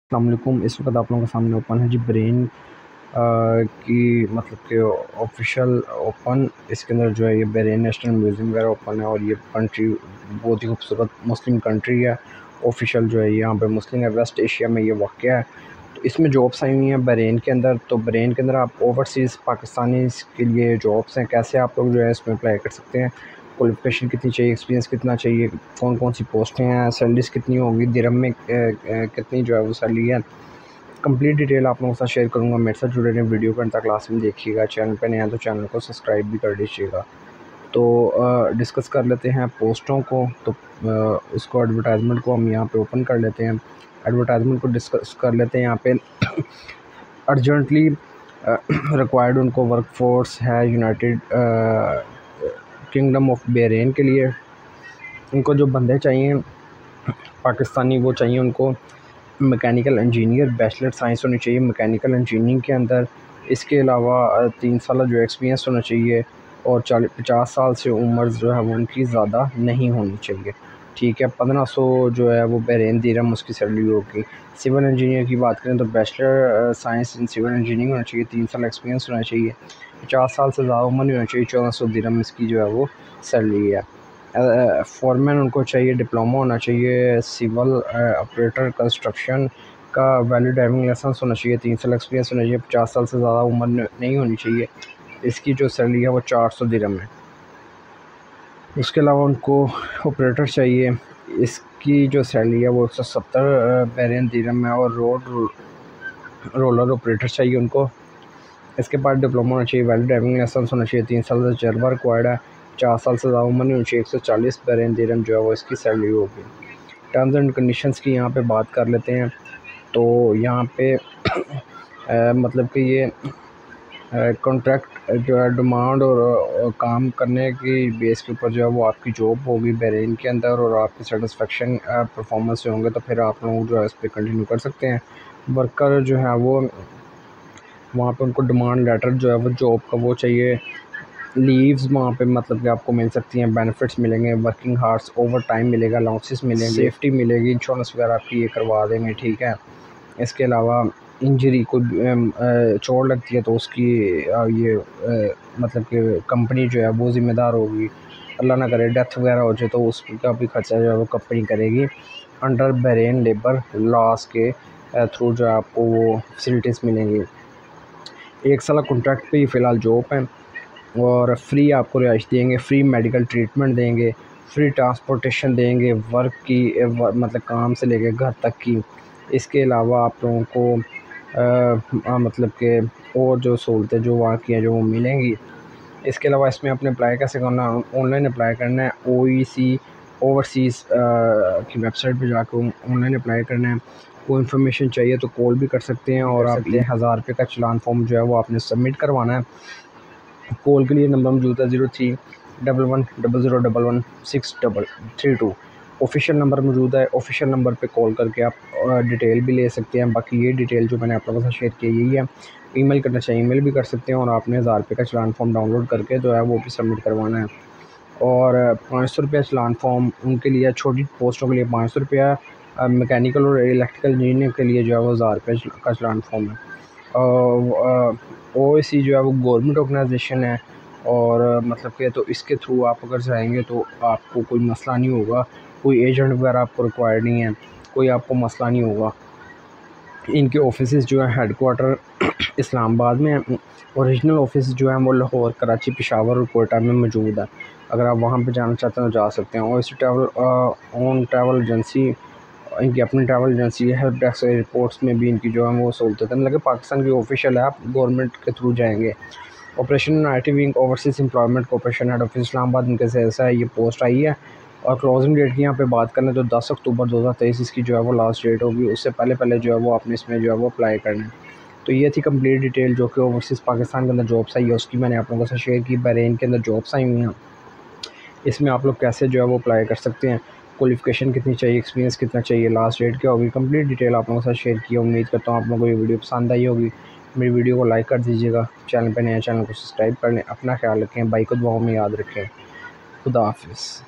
अस्सलाम वालेकुम। इस वक्त आप लोगों के सामने ओपन है जी बहरीन की मतलब कि ऑफिशियल ओपन। इसके अंदर जो है ये बहरीन नेशनल म्यूज़ियम वगैरह ओपन है और ये कंट्री बहुत ही खूबसूरत मुस्लिम कंट्री है। ऑफिशियल जो है यहाँ पे मुस्लिम है, वेस्ट एशिया में ये वाक़या है। तो इसमें जॉब्स आई हुई हैं बहरीन के अंदर। तो बहरीन के अंदर आप ओवरसीज़ पाकिस्तानी के लिए जॉब्स हैं, कैसे आप लोग जो है इसमें अप्लाई कर सकते हैं, क्वालिफिकेशन कितनी चाहिए, एक्सपीरियंस कितना चाहिए, कौन कौन सी पोस्टें हैं, सैलरीज कितनी होगी, दिरहम में कितनी जो है वो सैलरी है। कंप्लीट डिटेल आप लोगों के साथ शेयर करूंगा। मेरे साथ जुड़े रहें, वीडियो को अंत तक क्लास में देखिएगा। चैनल पे नया तो चैनल को सब्सक्राइब भी कर दीजिएगा। तो डिस्कस कर लेते हैं पोस्टों को। तो इसको एडवर्टाइजमेंट को हम यहाँ पे ओपन कर लेते हैं। एडवर्टाइजमेंट को डिस्कस कर लेते हैं। यहाँ पे अर्जेंटली रिक्वायर्ड उनको वर्कफोर्स है यूनाइटेड किंगडम ऑफ बहरीन के लिए। उनको जो बंदे चाहिए पाकिस्तानी वो चाहिए उनको मैकेनिकल इंजीनियर, बैचलर साइंस होनी चाहिए मैकेनिकल इंजीनियरिंग के अंदर। इसके अलावा 3 साल जो एक्सपीरियंस होना चाहिए और 40-50 साल से उम्र जो है वो उनकी ज़्यादा नहीं होनी चाहिए। ठीक है, 1500 जो है वो बहरीन दिरहम उसकी सैलरी होगी। सिविल इंजीनियर की बात करें तो bachelor science in civil engineering होना चाहिए, 3 साल एक्सपीरियंस होना चाहिए, 50 साल से ज़्यादा उम्र नहीं होनी चाहिए, 1400 दिरहम इसकी जो है वो सैलरी है। फॉरमैन उनको चाहिए, डिप्लोमा होना चाहिए सिविल ऑपरेटर कंस्ट्रक्शन का, वैलिड ड्राइविंग लाइसेंस होना चाहिए, 3 साल एक्सपीरियंस होना चाहिए, 50 साल से ज़्यादा उम्र नहीं होनी चाहिए। इसकी जो सैलरी है वो 400 दिरहम है। उसके अलावा उनको ऑपरेटर चाहिए, इसकी जो सैलरी है वो 170 बहरीन दिरहम है। और रोलर ऑपरेटर चाहिए उनको। इसके बाद डिप्लोमा होना चाहिए, वैलिड ड्राइविंग लाइसेंस होना चाहिए, 3 साल से तजर्बा रिक्वायर्ड है, 4 साल से ज़्यादा उम्र नहीं होनी चाहिए, 140 बहरीन दिरहम जो है वो इसकी सैलरी होगी। टर्म्स एंड कंडीशंस की यहाँ पे बात कर लेते हैं। तो यहाँ पे मतलब कि ये कॉन्ट्रैक्ट जो है डिमांड और काम करने की बेस के ऊपर जो है वो आपकी जॉब होगी बहरीन के अंदर, और आपकी सेटिस्फेक्शन परफॉर्मेंस से होंगे तो फिर आप लोग जो है इस पर कंटिन्यू कर सकते हैं। वर्कर जो है वो वहाँ पे उनको डिमांड लेटर जो है वो जॉब का वो चाहिए। लीव्स वहाँ पे मतलब कि आपको मिल सकती हैं, बेनिफिट्स मिलेंगे, वर्किंग हार्स, ओवर टाइम मिलेगा, अलाउंसेस मिलेंगे, सेफ्टी मिलेगी, इंश्योरेंस वगैरह आपकी ये करवा देंगे। ठीक है, इसके अलावा इंजरी कोई चोट लगती है तो उसकी ये मतलब कि कंपनी जो है वो ज़िम्मेदार होगी। अल्लाह ना करे डेथ वगैरह हो जाए तो उसका भी खर्चा जो है वो कंपनी करेगी। अंडर बहरीन लेबर लॉस के थ्रू जो है आपको वो फैसिलिटीज़ मिलेंगी। 1 साल कॉन्ट्रैक्ट पे ही फ़िलहाल जॉब है और फ्री आपको रिहाइश देंगे, फ्री मेडिकल ट्रीटमेंट देंगे, फ्री ट्रांसपोर्टेशन देंगे, वर्क की मतलब काम से लेके घर तक की। इसके अलावा आप लोगों को मतलब कि और जो सहूलतें जो वहाँ की हैं जो वो मिलेंगी। इसके अलावा इसमें अपने अप्लाई कैसे करना है, ऑनलाइन अप्लाई करना है। OEC ओवरसीज़ की वेबसाइट पे जाकर ऑनलाइन अप्लाई करना है। कोई इन्फॉर्मेशन चाहिए तो कॉल भी कर सकते हैं और आप ये 1000 रुपये का चलान फॉर्म जो है वो आपने सबमिट करवाना है। कॉल के लिए नंबर मौजूद है 031100111632। ऑफिशियल नंबर मौजूद है, ऑफिशियल नंबर पे कॉल करके आप डिटेल भी ले सकते हैं। बाकी ये डिटेल जो मैंने आप लोगों के साथ शेयर की यही है। ईमेल करना चाहिए ईमेल भी कर सकते हैं और आपने 1000 रुपये का चलान फॉर्म डाउनलोड करके जो है वो भी सबमिट करवाना है। और 500 रुपया चलान फॉर्म उनके लिए, छोटी पोस्टों के लिए 500 रुपया, मैकेनिकल और इलेक्ट्रिकल इंजीनियर के लिए जो है वो 1000 रुपये का चलान फॉर्म है। OAC जो है वो गवर्नमेंट ऑर्गेनाइजेशन है और मतलब कि तो इसके थ्रू आप अगर जाएंगे तो आपको कोई मसला नहीं होगा, कोई एजेंट वगैरह आपको रिक्वायर्ड नहीं है, कोई आपको मसला नहीं होगा। इनके ऑफिसेज जो है हेडक्वार्टर इस्लामाबाद में है, ओरिजिनल ऑफिस जो है वो लाहौर, कराची, पेशावर और कोयटा में मौजूद है। अगर आप वहाँ पे जाना चाहते हैं तो जा सकते हैं। और इसी ट्रैवल एजेंसी, इनकी अपनी ट्रैवल एजेंसी है। हेल्प डेस्क एयरपोर्ट्स में भी इनकी जो है वो सहूलत है, मतलब पाकिस्तान की ऑफिशियल है, आप गवर्नमेंट के थ्रू जाएंगे। Operation IT wing overseas employment corporation head office Islamabad इनके से ऐसा है, ये पोस्ट आई है। और क्लोजिंग डेट की यहाँ पे बात करें तो 10 अक्टूबर 2023 इसकी जो है वो लास्ट डेट होगी। उससे पहले पहले जो है वो आपने इसमें जो है वो अप्लाई करना है। तो ये थी कंप्लीट डिटेल जो कि ओवरसीज़ पाकिस्तान के अंदर जॉब्स आई है उसकी मैंने आप लोगों से शेयर की। बहरीन के अंदर जॉब्स आई हुई हैं, इसमें आप लोग कैसे जो है वो अप्लाई कर सकते हैं, क्वालिफिकेशन कितनी चाहिए, एक्सपीरियंस कितना चाहिए, लास्ट डेट क्या होगी, कंप्लीट डिटेल आप लोगों के साथ शेयर की। उम्मीद करता हूँ आप लोगों को ये वीडियो पसंद आई होगी। मेरी वीडियो को लाइक कर दीजिएगा, चैनल पर नया चैनल को सब्सक्राइब कर लें। अपना ख्याल रखें, भाई को दुआओं में याद रखें। खुदा हाफिज़।